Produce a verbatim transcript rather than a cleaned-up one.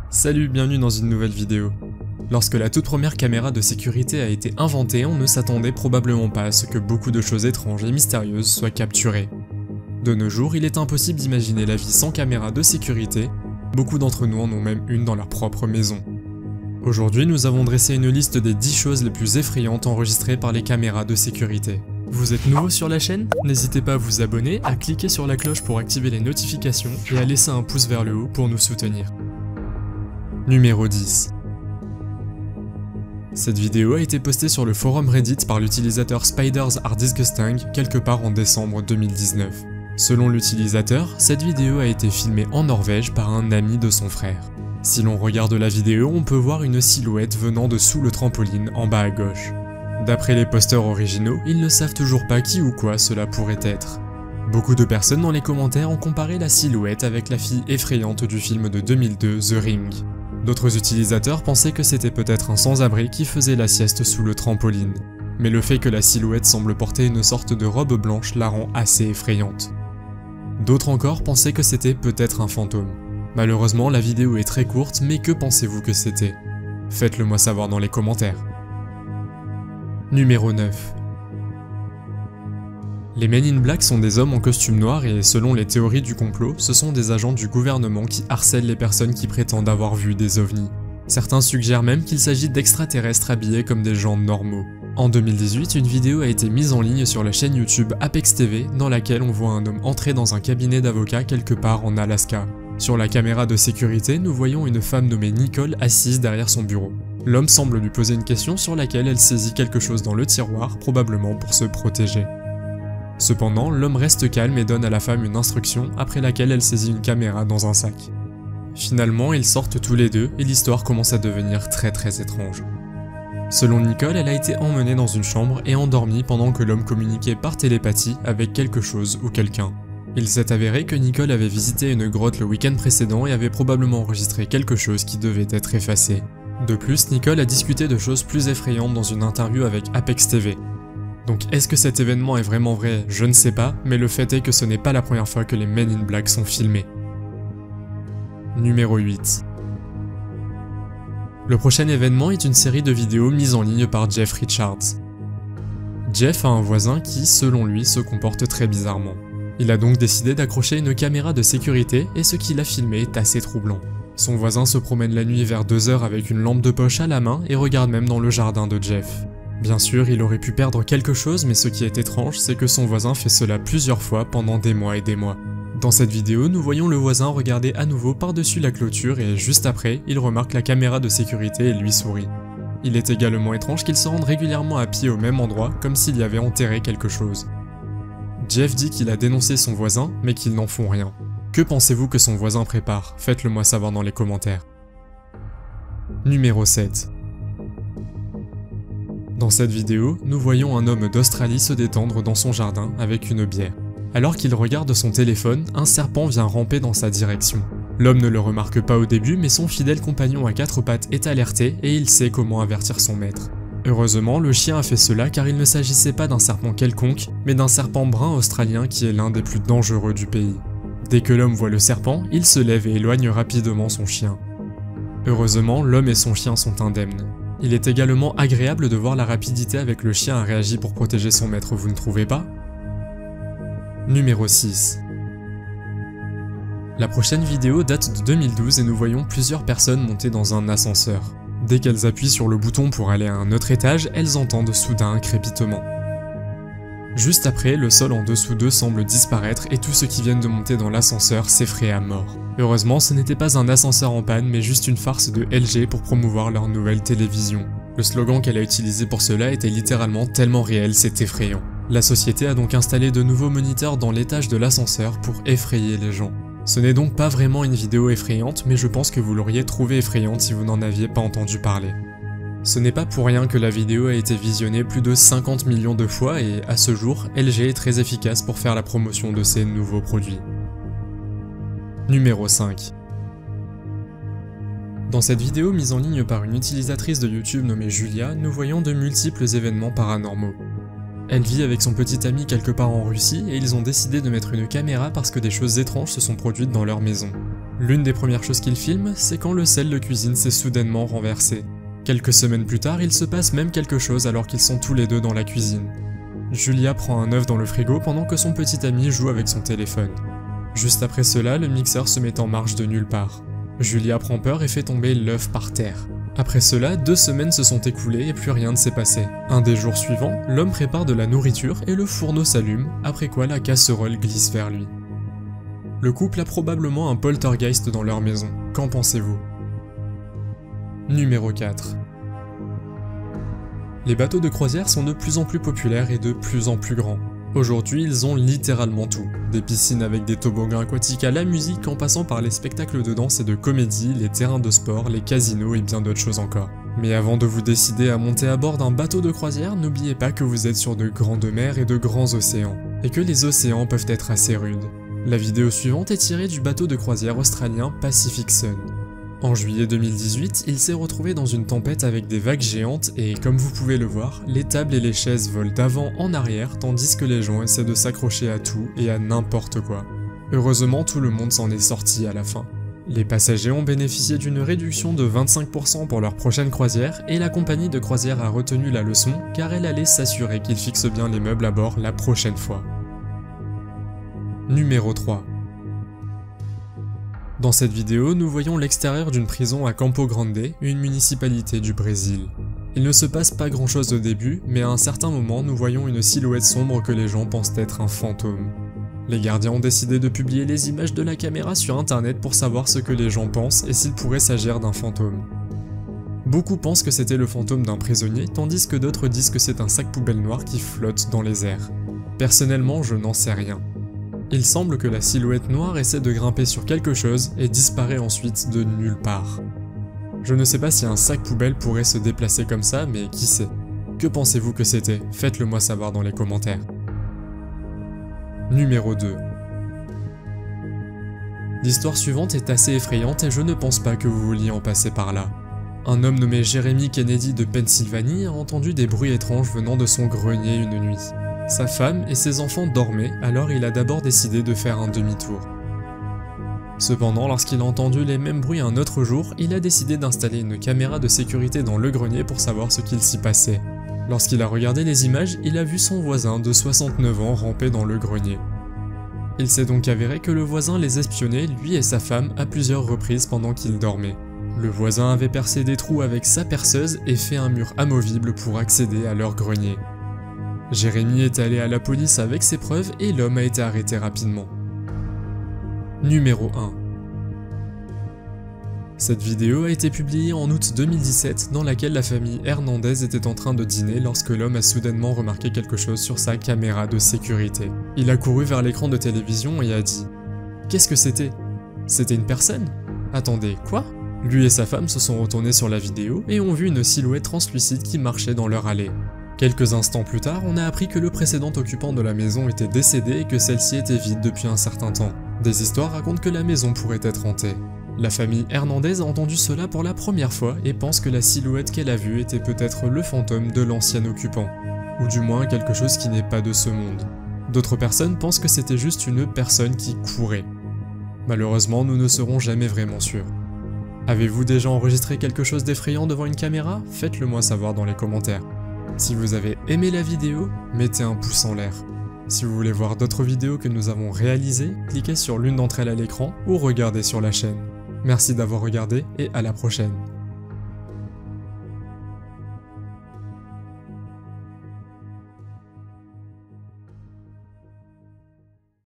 Salut, bienvenue dans une nouvelle vidéo. Lorsque la toute première caméra de sécurité a été inventée, on ne s'attendait probablement pas à ce que beaucoup de choses étranges et mystérieuses soient capturées. De nos jours, il est impossible d'imaginer la vie sans caméra de sécurité, beaucoup d'entre nous en ont même une dans leur propre maison. Aujourd'hui, nous avons dressé une liste des dix choses les plus effrayantes enregistrées par les caméras de sécurité. Vous êtes nouveau sur la chaîne? N'hésitez pas à vous abonner, à cliquer sur la cloche pour activer les notifications et à laisser un pouce vers le haut pour nous soutenir. Numéro dix. Cette vidéo a été postée sur le forum Reddit par l'utilisateur Spiders Are Disgusting quelque part en décembre deux mille dix-neuf. Selon l'utilisateur, cette vidéo a été filmée en Norvège par un ami de son frère. Si l'on regarde la vidéo, on peut voir une silhouette venant de sous le trampoline en bas à gauche. D'après les posters originaux, ils ne savent toujours pas qui ou quoi cela pourrait être. Beaucoup de personnes dans les commentaires ont comparé la silhouette avec la fille effrayante du film de deux mille deux, The Ring. D'autres utilisateurs pensaient que c'était peut-être un sans-abri qui faisait la sieste sous le trampoline. Mais le fait que la silhouette semble porter une sorte de robe blanche la rend assez effrayante. D'autres encore pensaient que c'était peut-être un fantôme. Malheureusement, la vidéo est très courte, mais que pensez-vous que c'était? Faites-le moi savoir dans les commentaires. Numéro neuf. Les Men in Black sont des hommes en costume noir et, selon les théories du complot, ce sont des agents du gouvernement qui harcèlent les personnes qui prétendent avoir vu des ovnis. Certains suggèrent même qu'il s'agit d'extraterrestres habillés comme des gens normaux. En deux mille dix-huit, une vidéo a été mise en ligne sur la chaîne YouTube Apex T V dans laquelle on voit un homme entrer dans un cabinet d'avocats quelque part en Alaska. Sur la caméra de sécurité, nous voyons une femme nommée Nicole assise derrière son bureau. L'homme semble lui poser une question sur laquelle elle saisit quelque chose dans le tiroir, probablement pour se protéger. Cependant, l'homme reste calme et donne à la femme une instruction, après laquelle elle saisit une caméra dans un sac. Finalement, ils sortent tous les deux et l'histoire commence à devenir très très étrange. Selon Nicole, elle a été emmenée dans une chambre et endormie pendant que l'homme communiquait par télépathie avec quelque chose ou quelqu'un. Il s'est avéré que Nicole avait visité une grotte le week-end précédent et avait probablement enregistré quelque chose qui devait être effacé. De plus, Nicole a discuté de choses plus effrayantes dans une interview avec Apex T V. Donc est-ce que cet événement est vraiment vrai? Je ne sais pas, mais le fait est que ce n'est pas la première fois que les Men in Black sont filmés. Numéro huit. Le prochain événement est une série de vidéos mises en ligne par Jeff Richards. Jeff a un voisin qui, selon lui, se comporte très bizarrement. Il a donc décidé d'accrocher une caméra de sécurité et ce qu'il a filmé est assez troublant. Son voisin se promène la nuit vers deux heures avec une lampe de poche à la main et regarde même dans le jardin de Jeff. Bien sûr, il aurait pu perdre quelque chose, mais ce qui est étrange, c'est que son voisin fait cela plusieurs fois pendant des mois et des mois. Dans cette vidéo, nous voyons le voisin regarder à nouveau par-dessus la clôture et juste après, il remarque la caméra de sécurité et lui sourit. Il est également étrange qu'il se rende régulièrement à pied au même endroit, comme s'il y avait enterré quelque chose. Jeff dit qu'il a dénoncé son voisin, mais qu'ils n'en font rien. Que pensez-vous que son voisin prépare? Faites-le moi savoir dans les commentaires. Numéro sept. Dans cette vidéo, nous voyons un homme d'Australie se détendre dans son jardin avec une bière. Alors qu'il regarde son téléphone, un serpent vient ramper dans sa direction. L'homme ne le remarque pas au début, mais son fidèle compagnon à quatre pattes est alerté et il sait comment avertir son maître. Heureusement, le chien a fait cela car il ne s'agissait pas d'un serpent quelconque, mais d'un serpent brun australien qui est l'un des plus dangereux du pays. Dès que l'homme voit le serpent, il se lève et éloigne rapidement son chien. Heureusement, l'homme et son chien sont indemnes. Il est également agréable de voir la rapidité avec le chien a réagi pour protéger son maître, vous ne trouvez pas? Numéro six. La prochaine vidéo date de deux mille douze et nous voyons plusieurs personnes monter dans un ascenseur. Dès qu'elles appuient sur le bouton pour aller à un autre étage, elles entendent soudain un crépitement. Juste après, le sol en dessous d'eux semble disparaître et tous ceux qui viennent de monter dans l'ascenseur s'effraient à mort. Heureusement, ce n'était pas un ascenseur en panne, mais juste une farce de L G pour promouvoir leur nouvelle télévision. Le slogan qu'elle a utilisé pour cela était littéralement tellement réel, c'est effrayant. La société a donc installé de nouveaux moniteurs dans l'étage de l'ascenseur pour effrayer les gens. Ce n'est donc pas vraiment une vidéo effrayante, mais je pense que vous l'auriez trouvée effrayante si vous n'en aviez pas entendu parler. Ce n'est pas pour rien que la vidéo a été visionnée plus de cinquante millions de fois et, à ce jour, L G est très efficace pour faire la promotion de ses nouveaux produits. Numéro cinq. Dans cette vidéo mise en ligne par une utilisatrice de YouTube nommée Julia, nous voyons de multiples événements paranormaux. Elle vit avec son petit ami quelque part en Russie et ils ont décidé de mettre une caméra parce que des choses étranges se sont produites dans leur maison. L'une des premières choses qu'il filme, c'est quand le sel de cuisine s'est soudainement renversé. Quelques semaines plus tard, il se passe même quelque chose alors qu'ils sont tous les deux dans la cuisine. Julia prend un œuf dans le frigo pendant que son petit ami joue avec son téléphone. Juste après cela, le mixeur se met en marche de nulle part. Julia prend peur et fait tomber l'œuf par terre. Après cela, deux semaines se sont écoulées et plus rien ne s'est passé. Un des jours suivants, l'homme prépare de la nourriture et le fourneau s'allume, après quoi la casserole glisse vers lui. Le couple a probablement un poltergeist dans leur maison. Qu'en pensez-vous? Numéro quatre. Les bateaux de croisière sont de plus en plus populaires et de plus en plus grands. Aujourd'hui, ils ont littéralement tout. Des piscines avec des toboggans aquatiques à la musique en passant par les spectacles de danse et de comédie, les terrains de sport, les casinos et bien d'autres choses encore. Mais avant de vous décider à monter à bord d'un bateau de croisière, n'oubliez pas que vous êtes sur de grandes mers et de grands océans, et que les océans peuvent être assez rudes. La vidéo suivante est tirée du bateau de croisière australien Pacific Sun. En juillet deux mille dix-huit, il s'est retrouvé dans une tempête avec des vagues géantes et, comme vous pouvez le voir, les tables et les chaises volent d'avant en arrière tandis que les gens essaient de s'accrocher à tout et à n'importe quoi. Heureusement, tout le monde s'en est sorti à la fin. Les passagers ont bénéficié d'une réduction de vingt-cinq pour cent pour leur prochaine croisière et la compagnie de croisière a retenu la leçon car elle allait s'assurer qu'ils fixent bien les meubles à bord la prochaine fois. Numéro trois. Dans cette vidéo, nous voyons l'extérieur d'une prison à Campo Grande, une municipalité du Brésil. Il ne se passe pas grand chose au début, mais à un certain moment, nous voyons une silhouette sombre que les gens pensent être un fantôme. Les gardiens ont décidé de publier les images de la caméra sur internet pour savoir ce que les gens pensent et s'il pourrait s'agir d'un fantôme. Beaucoup pensent que c'était le fantôme d'un prisonnier, tandis que d'autres disent que c'est un sac poubelle noir qui flotte dans les airs. Personnellement, je n'en sais rien. Il semble que la silhouette noire essaie de grimper sur quelque chose et disparaît ensuite de nulle part. Je ne sais pas si un sac poubelle pourrait se déplacer comme ça, mais qui sait? Que pensez-vous que c'était? Faites-le moi savoir dans les commentaires. Numéro deux. L'histoire suivante est assez effrayante et je ne pense pas que vous vouliez en passer par là. Un homme nommé Jeremy Kennedy de Pennsylvanie a entendu des bruits étranges venant de son grenier une nuit. Sa femme et ses enfants dormaient, alors il a d'abord décidé de faire un demi-tour. Cependant, lorsqu'il a entendu les mêmes bruits un autre jour, il a décidé d'installer une caméra de sécurité dans le grenier pour savoir ce qu'il s'y passait. Lorsqu'il a regardé les images, il a vu son voisin de soixante-neuf ans ramper dans le grenier. Il s'est donc avéré que le voisin les espionnait, lui et sa femme, à plusieurs reprises pendant qu'ils dormaient. Le voisin avait percé des trous avec sa perceuse et fait un mur amovible pour accéder à leur grenier. Jérémy est allé à la police avec ses preuves et l'homme a été arrêté rapidement. Numéro un. Cette vidéo a été publiée en août deux mille dix-sept dans laquelle la famille Hernandez était en train de dîner lorsque l'homme a soudainement remarqué quelque chose sur sa caméra de sécurité. Il a couru vers l'écran de télévision et a dit « Qu'est-ce que c'était? C'était une personne? Attendez, quoi ?» Lui et sa femme se sont retournés sur la vidéo et ont vu une silhouette translucide qui marchait dans leur allée. Quelques instants plus tard, on a appris que le précédent occupant de la maison était décédé et que celle-ci était vide depuis un certain temps. Des histoires racontent que la maison pourrait être hantée. La famille Hernandez a entendu cela pour la première fois et pense que la silhouette qu'elle a vue était peut-être le fantôme de l'ancien occupant, ou du moins quelque chose qui n'est pas de ce monde. D'autres personnes pensent que c'était juste une personne qui courait. Malheureusement, nous ne serons jamais vraiment sûrs. Avez-vous déjà enregistré quelque chose d'effrayant devant une caméra? Faites-le moi savoir dans les commentaires. Si vous avez aimé la vidéo, mettez un pouce en l'air. Si vous voulez voir d'autres vidéos que nous avons réalisées, cliquez sur l'une d'entre elles à l'écran ou regardez sur la chaîne. Merci d'avoir regardé et à la prochaine.